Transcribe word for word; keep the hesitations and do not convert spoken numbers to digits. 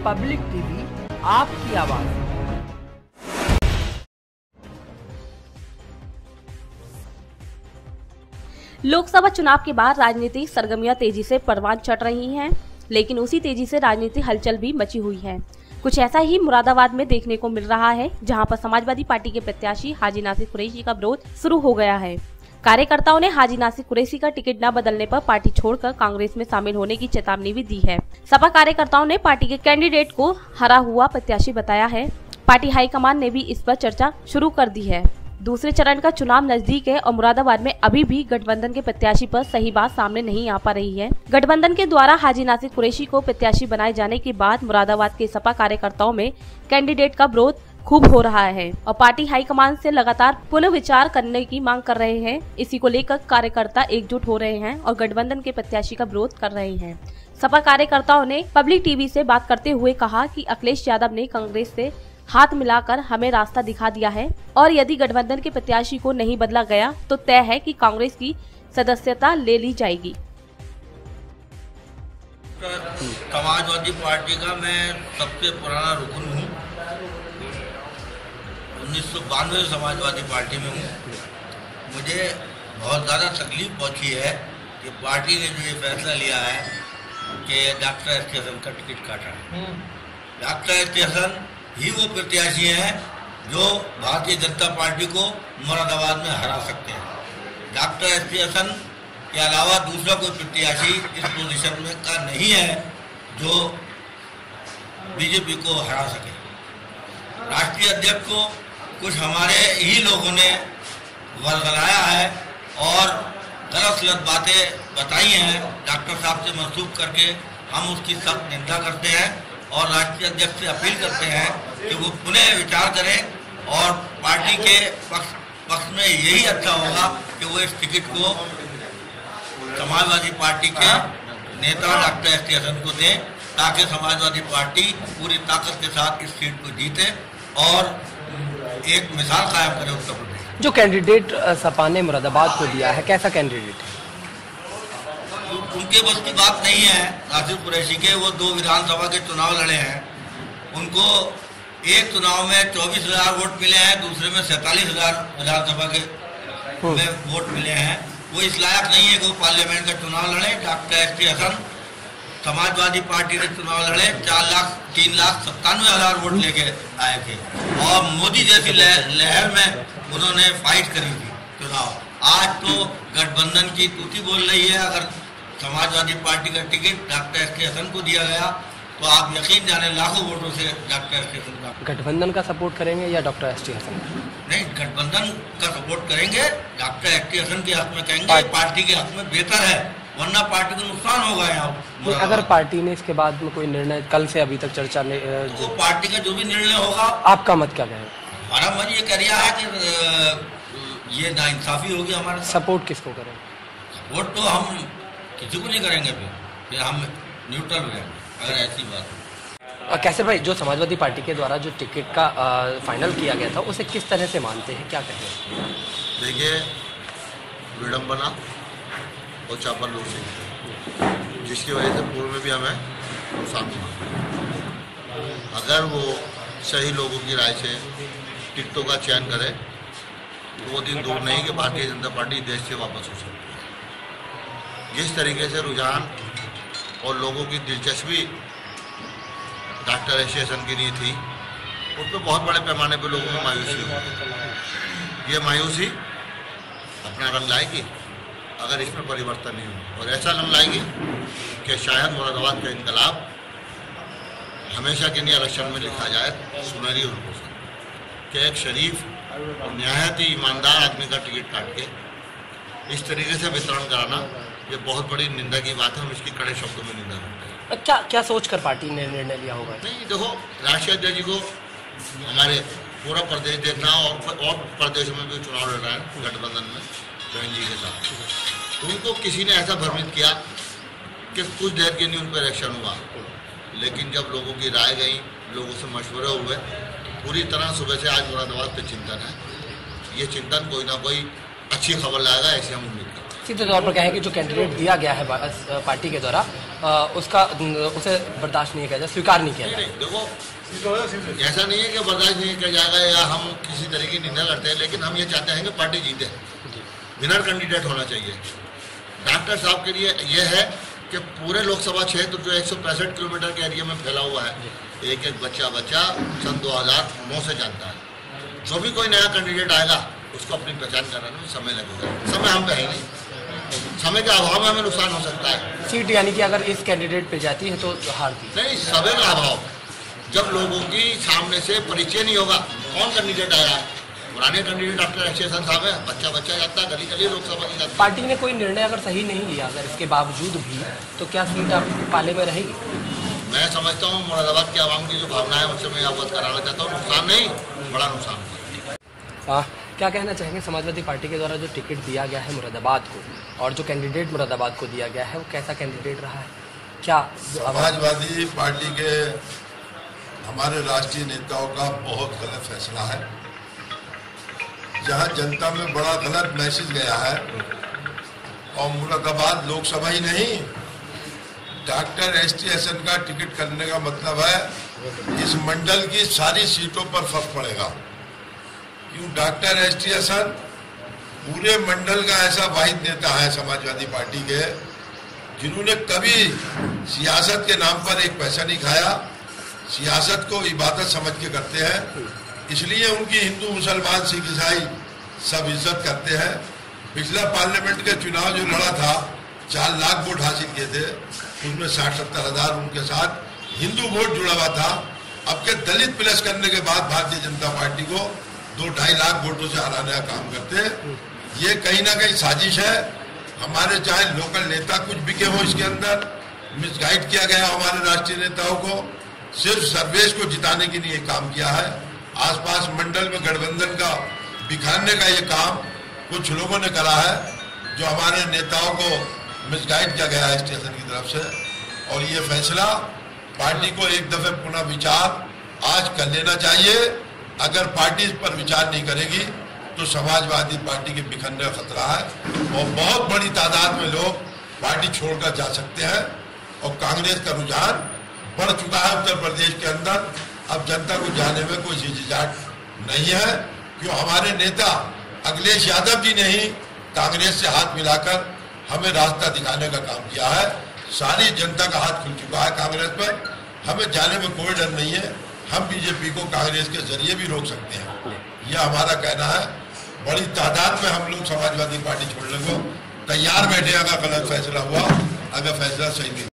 Public TV, आपकी आवाज। लोकसभा चुनाव के बाद राजनीतिक सरगर्मियां तेजी से परवान चढ़ रही हैं, लेकिन उसी तेजी से राजनीतिक हलचल भी मची हुई है। कुछ ऐसा ही मुरादाबाद में देखने को मिल रहा है, जहां पर समाजवादी पार्टी के प्रत्याशी हाजी नासिर कुरैशी का विरोध शुरू हो गया है। कार्यकर्ताओं ने हाजी नासिर कुरैशी का टिकट न बदलने पर पार्टी छोड़कर कांग्रेस में शामिल होने की चेतावनी भी दी है। सपा कार्यकर्ताओं ने पार्टी के कैंडिडेट को हरा हुआ प्रत्याशी बताया है। पार्टी हाईकमान ने भी इस पर चर्चा शुरू कर दी है। दूसरे चरण का चुनाव नजदीक है और मुरादाबाद में अभी भी गठबंधन के प्रत्याशी पर सही बात सामने नहीं आ पा रही है। गठबंधन के द्वारा हाजी नासिर कुरैशी को प्रत्याशी बनाए जाने के बाद मुरादाबाद के सपा कार्यकर्ताओं में कैंडिडेट का विरोध खूब हो रहा है और पार्टी हाईकमान से लगातार पुनर्विचार करने की मांग कर रहे हैं। इसी को लेकर कार्यकर्ता एकजुट हो रहे हैं और गठबंधन के प्रत्याशी का विरोध कर रहे हैं। सपा कार्यकर्ताओं ने पब्लिक टीवी से बात करते हुए कहा कि अखिलेश यादव ने कांग्रेस से हाथ मिलाकर हमें रास्ता दिखा दिया है और यदि गठबंधन के प्रत्याशी को नहीं बदला गया तो तय है कि कांग्रेस की सदस्यता ले ली जाएगी। समाजवादी पार्टी का मैं सबसे पुराना रुकन हूँ। उन्नीस सौ बानवे समाजवादी पार्टी में हूँ। मुझे बहुत ज़्यादा तकलीफ पहुँची है कि पार्टी ने जो ये फैसला लिया है कि डॉक्टर एस टी हसन का टिकट काटा है। डॉक्टर एस टी हसन ही वो प्रत्याशी हैं जो भारतीय जनता पार्टी को मुरादाबाद में हरा सकते हैं। डॉक्टर एस टी हसन के अलावा दूसरा कोई प्रत्याशी इस पोजीशन में का नहीं है जो बीजेपी को हरा सके। राष्ट्रीय अध्यक्ष को कुछ हमारे ही लोगों ने वर्गलाया है और गलत सलत बातें बताई हैं, डॉक्टर साहब से मंसूब करके। हम उसकी सख्त निंदा करते हैं और राष्ट्रीय अध्यक्ष से अपील करते हैं कि वो पुनः विचार करें और पार्टी के पक्ष पक्ष में यही अच्छा होगा कि वो इस टिकट को समाजवादी पार्टी के नेता डॉक्टर एस टी हसन को दें, ताकि समाजवादी पार्टी पूरी ताकत के साथ इस सीट को जीते और एक मिसाल कायम करे उत्तर प्रदेश। जो कैंडिडेट सपा ने मुरादाबाद को दिया है, कैसा कैंडिडेट है? उनके बस की बात नहीं है। नासिर कुरैशी के वो दो विधानसभा के चुनाव लड़े हैं, उनको एक चुनाव में चौबीस हजार वोट मिले हैं, दूसरे में सैतालीस हजार विधानसभा के में वोट मिले हैं। वो इस लायक नहीं है कि वो पार्लियामेंट का चुनाव लड़े। Doctor S T Hasan Samajwadi party ने चुनाव लड़े, चार लाख तीन लाख सत्तानवे हजार वोट लेके आए थे और मोदी जैसी लहर में उन्होंने फाइट करी थी चुनाव। आज तो गठबंधन की तूती बोल रही है। अगर समाजवादी पार्टी का ticket doctor S T Hasan को दिया गया तो आप यकीन जाने लाखों वोटों से डॉक्टर एस टी हसन का। गठबंधन का सपोर्ट करेंगे या डॉक्टर एस टी हसन? नहीं, गठबंधन का सपोर्ट करेंगे। डॉक्टर एस टी हसन के हक में कहेंगे, पार्टी के हक में बेहतर है, वरना पार्टी को नुकसान होगा यहाँ। अगर पार्टी ने इसके बाद में कोई निर्णय, कल से अभी तक चर्चा ने तो पार्टी का जो भी निर्णय होगा। आपका मत क्या कहेगा? हमारा मत ये कह रहा है कि ये नाइंसाफी होगी हमारे। सपोर्ट किसको करें? सपोर्ट तो हम किसी को नहीं करेंगे, फिर फिर हम न्यूट्रल रहेंगे अगर ऐसी बात। कैसे भाई, जो समाजवादी पार्टी के द्वारा जो टिकट का आ, फाइनल किया गया था, उसे किस तरह से मानते हैं, क्या कहें? देखिए, विडम्बना और चापलूसी, जिसकी वजह से पूर्व में भी हमें नुकसान हुआ। अगर वो सही लोगों की राय से टिकटों का चयन करे तो वो दिन दूर नहीं कि भारतीय जनता पार्टी देश से वापस हो सकती है। जिस तरीके से रुझान और लोगों की दिलचस्पी डॉक्टर एस टी हसन की नहीं थी, उस पर बहुत बड़े पैमाने पर लोगों में मायूसी हुई। ये मायूसी अपना रंग लाएगी अगर इसमें परिवर्तन नहीं हो, और ऐसा रंग लाएगी कि शायद मुरादाबाद का इनकलाब हमेशा के लिए इलेक्शन में लिखा जाए सुनहरी उनको से कि एक शरीफ और निहायत ही ईमानदार आदमी का टिकट काट के इस तरीके से वितरण कराना, ये बहुत बड़ी निंदा की बात है। हम इसकी कड़े शब्दों में निंदा करते हैं। क्या क्या सोचकर पार्टी ने निर्णय लिया होगा? नहीं, देखो, राष्ट्रीय अध्यक्ष जी को हमारे पूरा प्रदेश देखना और और प्रदेशों में भी चुनाव लड़ रहा है गठबंधन में जैन जी के साथ, तो उनको किसी ने ऐसा भ्रमित किया कि कुछ देर के लिए उन पर इलेक्शन हुआ, लेकिन जब लोगों की राय गई, लोगों से मशवरे हुए, पूरी तरह सुबह से आज मुरादाबाद पे चिंतन है। ये चिंतन कोई ना कोई अच्छी खबर लाएगा, ऐसी हम उम्मीद करते हैं। सीधे तौर पर कहें कि जो कैंडिडेट दिया गया है पार्टी के द्वारा उसका उसे बर्दाश्त नहीं किया जाए, स्वीकार नहीं किया जाए। देखो ऐसा नहीं है कि बर्दाश्त नहीं किया जाएगा या हम किसी तरह की निंदा करते हैं, लेकिन हम ये चाहते हैं कि पार्टी जीते, विनर कैंडिडेट होना चाहिए। डॉक्टर साहब के लिए यह है कि पूरे लोकसभा क्षेत्र जो एक सौ पैंसठ किलोमीटर के एरिया में फैला हुआ है, एक एक बच्चा बच्चा सन दो हज़ार नौ से जानता है। जो भी कोई नया कैंडिडेट आएगा उसको अपनी पहचान कराने में समय लगेगा। समय हम पे है नहीं, समय के अभाव में हमें नुकसान हो सकता है। सीट यानी कि अगर इस कैंडिडेट पे जाती है तो हारती नहीं, समय का अभाव। जब लोगों की सामने से परिचय नहीं होगा, कौन कैंडिडेट आया है? पुराने कैंडिडेट डॉक्टर एस के साहब है, बच्चा बच्चा जाता है, गली गली लोकसभा की जाती है। पार्टी ने कोई निर्णय अगर सही नहीं लिया, अगर इसके बावजूद भी, तो क्या सीट आप पाले में रहेगी? मैं समझता हूँ मुरादाबाद के आवाम की जो भावना है उनसे मैं अवगत कराना चाहता हूँ। नुकसान नहीं, बड़ा नुकसान होगा। क्या कहना चाहेंगे समाजवादी पार्टी के द्वारा जो टिकट दिया गया है मुरादाबाद को, और जो कैंडिडेट मुरादाबाद को दिया गया है वो कैसा कैंडिडेट रहा है? क्या समाजवादी पार्टी के हमारे राष्ट्रीय नेताओं का बहुत गलत फैसला है, जहां जनता में बड़ा गलत मैसेज गया है। और मुरादाबाद लोकसभा ही नहीं, डॉक्टर एस टी हसन का टिकट करने का मतलब है इस मंडल की सारी सीटों पर फर्क पड़ेगा। क्यों? डॉक्टर एस टी हसन पूरे मंडल का ऐसा वाहिद नेता है समाजवादी पार्टी के, जिन्होंने कभी सियासत के नाम पर एक पैसा नहीं खाया, सियासत को इबादत समझ के करते हैं, इसलिए उनकी हिंदू मुसलमान सिख ईसाई सब इज्जत करते हैं। पिछला पार्लियामेंट के चुनाव जो लड़ा था, चार लाख वोट हासिल किए थे, उसमें साठ सत्तर हजार उनके साथ हिंदू वोट जुड़ा हुआ था। अब के दलित प्लस करने के बाद भारतीय जनता पार्टी को दो ढाई लाख वोटों से हराने का काम करते हैं। ये कहीं ना कहीं साजिश है। हमारे चाहे लोकल नेता कुछ बिके हो, इसके अंदर मिसगाइड किया गया हमारे राष्ट्रीय नेताओं को, सिर्फ सर्वेश को जिताने के लिए काम किया है। आसपास मंडल में गठबंधन का बिखारने का ये काम कुछ लोगों ने करा है, जो हमारे नेताओं को मिसगाइड किया गया है स्टेशन की तरफ से। और ये फैसला पार्टी को एक दफे पुनः विचार आज कर लेना चाहिए। अगर पार्टी इस पर विचार नहीं करेगी तो समाजवादी पार्टी के बिखरने का खतरा है और बहुत बड़ी तादाद में लोग पार्टी छोड़कर जा सकते हैं। और कांग्रेस का रुझान बढ़ चुका है उत्तर प्रदेश के अंदर। अब जनता को जाने में कोई झिझक नहीं है, क्यों हमारे नेता अखिलेश यादव जी ने ही कांग्रेस से हाथ मिलाकर हमें रास्ता दिखाने का काम किया है। सारी जनता का हाथ खुल चुका है कांग्रेस पर, हमें जाने में कोई डर नहीं है। हम बीजेपी को कांग्रेस के जरिए भी रोक सकते हैं, यह हमारा कहना है। बड़ी तादाद में हम लोग समाजवादी पार्टी छोड़ने को तैयार बैठे अगर गलत फैसला हुआ, अगर फैसला सही नहीं।